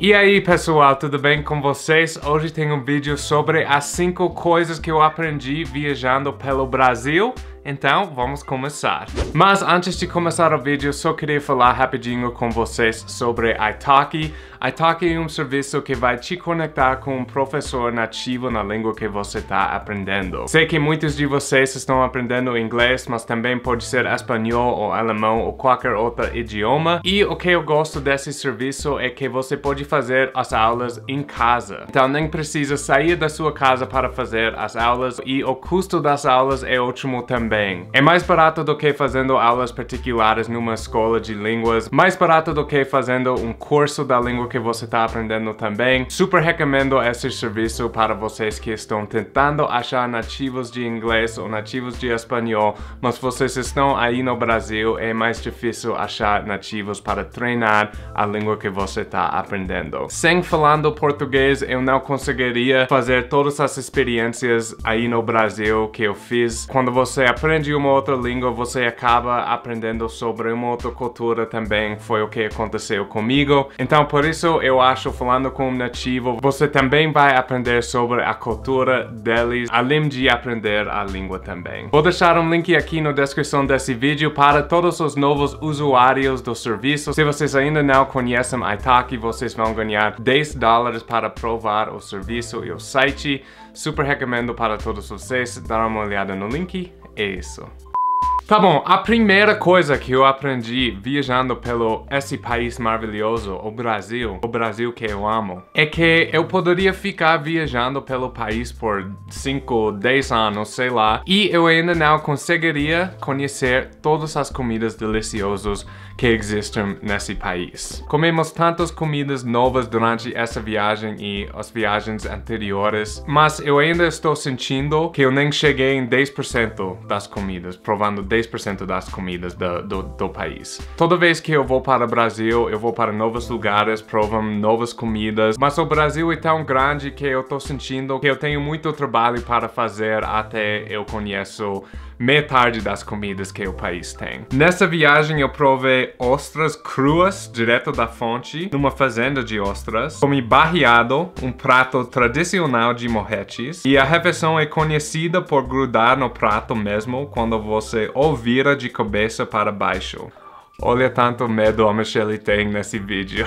E aí pessoal, tudo bem com vocês? Hoje tem um vídeo sobre as 5 coisas que eu aprendi viajando pelo Brasil. Então, vamos começar. Mas antes de começar o vídeo, só queria falar rapidinho com vocês sobre Italki. Italki é um serviço que vai te conectar com um professor nativo na língua que você está aprendendo. Sei que muitos de vocês estão aprendendo inglês, mas também pode ser espanhol ou alemão ou qualquer outro idioma. E o que eu gosto desse serviço é que você pode fazer as aulas em casa. Então, nem precisa sair da sua casa para fazer as aulas e o custo das aulas é ótimo também. É mais barato do que fazendo aulas particulares numa escola de línguas, mais barato do que fazendo um curso da língua que você está aprendendo também. Super recomendo esse serviço para vocês que estão tentando achar nativos de inglês ou nativos de espanhol, mas vocês estão aí no Brasil, é mais difícil achar nativos para treinar a língua que você está aprendendo. Sem falando português, eu não conseguiria fazer todas as experiências aí no Brasil que eu fiz. Quando você aprende uma outra língua, você acaba aprendendo sobre uma outra cultura também. Foi o que aconteceu comigo. Então, por isso, eu acho, falando com um nativo, você também vai aprender sobre a cultura deles, além de aprender a língua também. Vou deixar um link aqui na descrição desse vídeo para todos os novos usuários do serviço. Se vocês ainda não conhecem Italki, vocês vão ganhar $10 para provar o serviço e o site. Super recomendo para todos vocês dar uma olhada no link. É isso. Tá bom, a primeira coisa que eu aprendi viajando pelo esse país maravilhoso, o Brasil que eu amo, é que eu poderia ficar viajando pelo país por 5, 10 anos, sei lá, e eu ainda não conseguiria conhecer todas as comidas deliciosas que existem nesse país. Comemos tantas comidas novas durante essa viagem e as viagens anteriores, mas eu ainda estou sentindo que eu nem cheguei em 10% das comidas, provando 10% das comidas do país. Toda vez que eu vou para o Brasil, eu vou para novos lugares, provam novas comidas, mas o Brasil é tão grande que eu tô sentindo que eu tenho muito trabalho para fazer até eu conheço metade das comidas que o país tem. Nessa viagem eu provei ostras cruas, direto da fonte, numa fazenda de ostras. Comi barreado, um prato tradicional de morretes. E a refeição é conhecida por grudar no prato mesmo quando você o vira de cabeça para baixo. Olha tanto medo a Michelle tem nesse vídeo.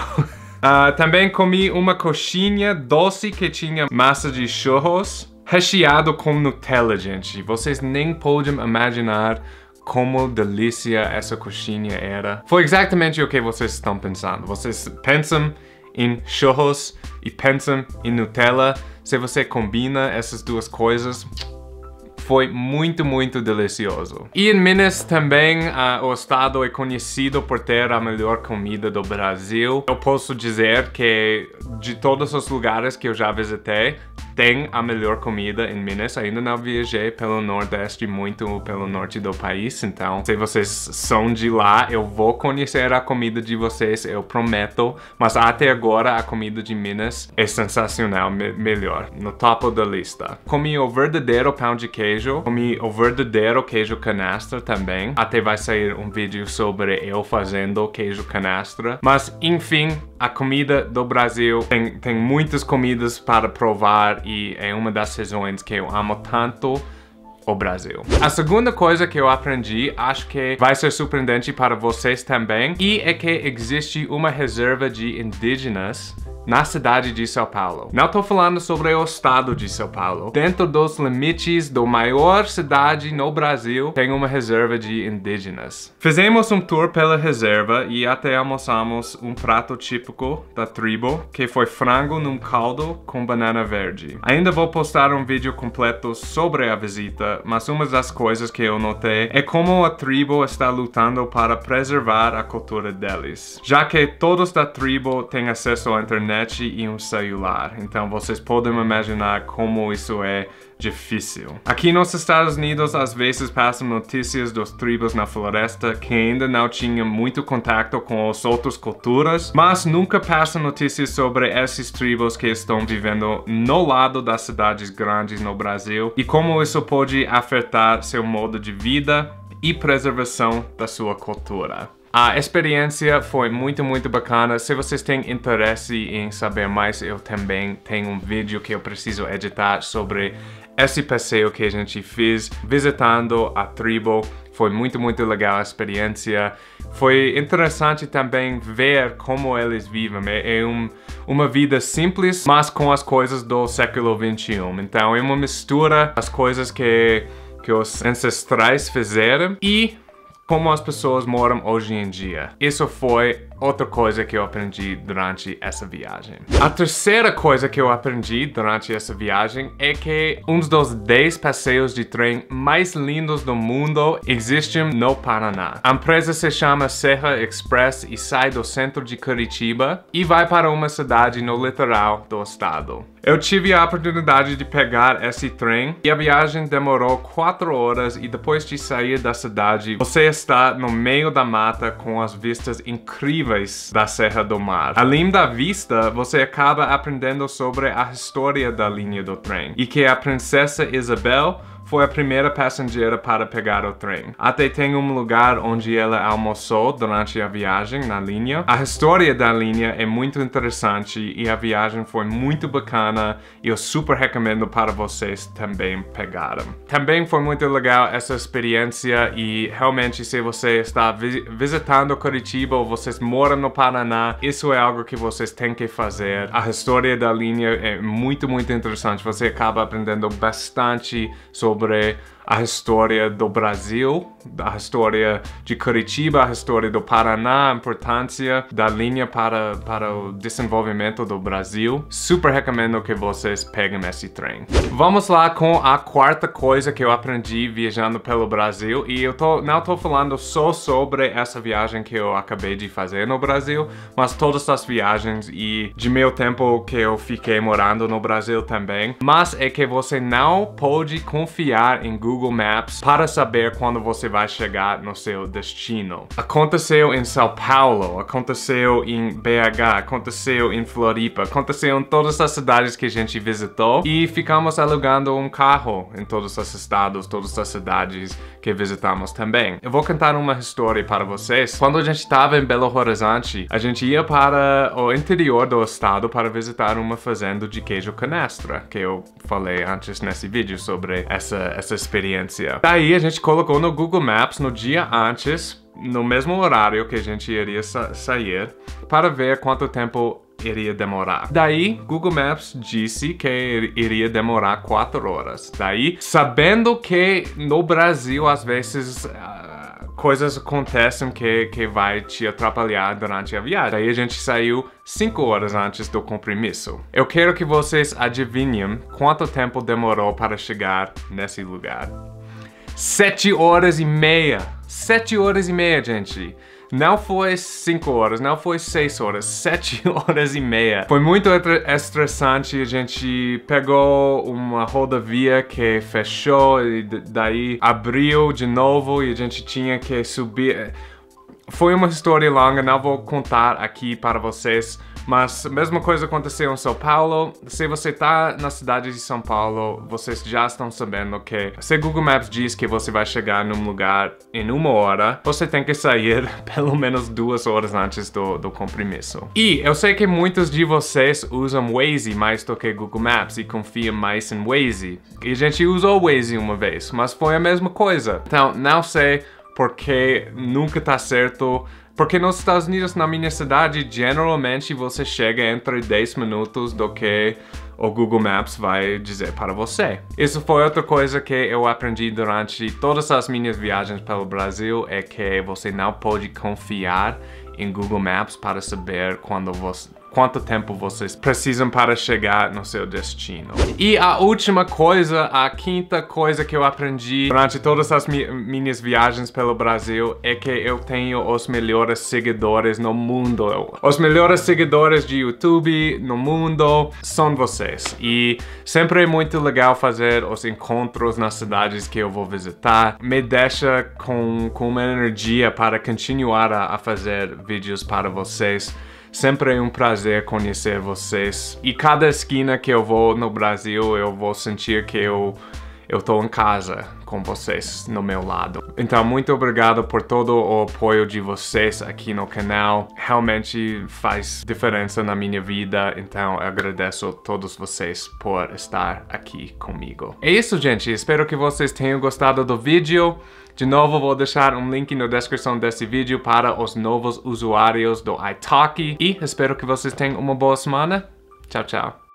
Também comi uma coxinha doce que tinha massa de churros, recheado com Nutella, gente. Vocês nem podem imaginar como delícia essa coxinha era. Foi exatamente o que vocês estão pensando. Vocês pensam em churros e pensam em Nutella. Se você combina essas duas coisas, foi muito, muito delicioso. E em Minas também, o estado é conhecido por ter a melhor comida do Brasil. Eu posso dizer que de todos os lugares que eu já visitei, tem a melhor comida em Minas. Ainda não viajei pelo Nordeste, muito pelo norte do país. Então, se vocês são de lá, eu vou conhecer a comida de vocês, eu prometo. Mas até agora, a comida de Minas é sensacional, melhor, no topo da lista. Comi o verdadeiro pão de queijo, comi o verdadeiro queijo canastra também. Até vai sair um vídeo sobre eu fazendo queijo canastra. Mas, enfim, a comida do Brasil tem muitas comidas para provar e é uma das razões que eu amo tanto o Brasil. A segunda coisa que eu aprendi, acho que vai ser surpreendente para vocês também, e é que existe uma reserva de indígenas na cidade de São Paulo. Não tô falando sobre o estado de São Paulo. Dentro dos limites da maior cidade no Brasil, tem uma reserva de indígenas. Fizemos um tour pela reserva e até almoçamos um prato típico da tribo, que foi frango num caldo com banana verde. Ainda vou postar um vídeo completo sobre a visita, mas uma das coisas que eu notei é como a tribo está lutando para preservar a cultura deles. Já que todos da tribo têm acesso à internet e um celular, então vocês podem imaginar como isso é difícil. Aqui nos Estados Unidos, às vezes passam notícias dos tribos na floresta que ainda não tinham muito contato com as outras culturas, mas nunca passam notícias sobre esses tribos que estão vivendo no lado das cidades grandes no Brasil e como isso pode afetar seu modo de vida e preservação da sua cultura. A experiência foi muito bacana. Se vocês têm interesse em saber mais, eu também tenho um vídeo que eu preciso editar sobre esse passeio que a gente fez visitando a tribo. Foi muito legal a experiência. Foi interessante também ver como eles vivem. É uma vida simples, mas com as coisas do século XXI. Então é uma mistura das coisas que os ancestrais fizeram e como as pessoas moram hoje em dia. Isso foi outra coisa que eu aprendi durante essa viagem. A terceira coisa que eu aprendi durante essa viagem é que um dos 10 passeios de trem mais lindos do mundo existem no Paraná. A empresa se chama Serra Express e sai do centro de Curitiba e vai para uma cidade no litoral do estado. Eu tive a oportunidade de pegar esse trem e a viagem demorou 4 horas e depois de sair da cidade, você está no meio da mata com as vistas incríveis da Serra do Mar. Além da vista, você acaba aprendendo sobre a história da linha do trem e que a princesa Isabel foi a primeira passageira para pegar o trem. Até tem um lugar onde ela almoçou durante a viagem na linha. A história da linha é muito interessante e a viagem foi muito bacana e eu super recomendo para vocês também pegarem. Também foi muito legal essa experiência e realmente se você está visitando Curitiba ou vocês moram no Paraná, isso é algo que vocês têm que fazer. A história da linha é muito interessante. Você acaba aprendendo bastante sobre a história do Brasil, a história de Curitiba, a história do Paraná, a importância da linha para o desenvolvimento do Brasil. Super recomendo que vocês peguem esse trem. Vamos lá com a quarta coisa que eu aprendi viajando pelo Brasil. E eu não tô falando só sobre essa viagem que eu acabei de fazer no Brasil, mas todas as viagens e de meu tempo que eu fiquei morando no Brasil também. Mas é que você não pode confiar em Google Maps para saber quando você vai chegar no seu destino. Aconteceu em São Paulo, aconteceu em BH, aconteceu em Floripa, aconteceu em todas as cidades que a gente visitou e ficamos alugando um carro em todos os estados, todas as cidades que visitamos também. Eu vou contar uma história para vocês. Quando a gente estava em Belo Horizonte, a gente ia para o interior do estado para visitar uma fazenda de queijo canastra, que eu falei antes nesse vídeo sobre essa experiência. Daí a gente colocou no Google Maps no dia antes, no mesmo horário que a gente iria sair, para ver quanto tempo iria demorar. Daí, Google Maps disse que iria demorar 4 horas. Daí, sabendo que no Brasil, às vezes, coisas acontecem que vai te atrapalhar durante a viagem. Daí a gente saiu 5 horas antes do compromisso. Eu quero que vocês adivinhem quanto tempo demorou para chegar nesse lugar. 7 horas e meia. 7 horas e meia, gente. Não foi 5 horas, não foi 6 horas, 7 horas e meia. Foi muito estressante, a gente pegou uma rodovia que fechou e daí abriu de novo e a gente tinha que subir. Foi uma história longa, não vou contar aqui para vocês, mas a mesma coisa aconteceu em São Paulo. Se você tá na cidade de São Paulo, vocês já estão sabendo que se Google Maps diz que você vai chegar num lugar em 1 hora, você tem que sair pelo menos 2 horas antes do compromisso. E eu sei que muitos de vocês usam Waze mais do que Google Maps e confiam mais em Waze. E a gente usou Waze uma vez, mas foi a mesma coisa. Então, não sei porque nunca tá certo. Porque nos Estados Unidos, na minha cidade, geralmente você chega entre 10 minutos do que o Google Maps vai dizer para você. Isso foi outra coisa que eu aprendi durante todas as minhas viagens pelo Brasil, é que você não pode confiar em Google Maps para saber quanto tempo vocês precisam para chegar no seu destino. E a última coisa, a quinta coisa que eu aprendi durante todas as minhas viagens pelo Brasil é que eu tenho os melhores seguidores no mundo. Os melhores seguidores de YouTube no mundo são vocês. E sempre é muito legal fazer os encontros nas cidades que eu vou visitar. Me deixa com uma energia para continuar a fazer vídeos para vocês. Sempre é um prazer conhecer vocês. E cada esquina que eu vou no Brasil, eu vou sentir que eu eu tô em casa com vocês no meu lado. Então, muito obrigado por todo o apoio de vocês aqui no canal. Realmente faz diferença na minha vida, então eu agradeço a todos vocês por estar aqui comigo. É isso, gente. Espero que vocês tenham gostado do vídeo. De novo, vou deixar um link na descrição desse vídeo para os novos usuários do italki. E espero que vocês tenham uma boa semana. Tchau, tchau.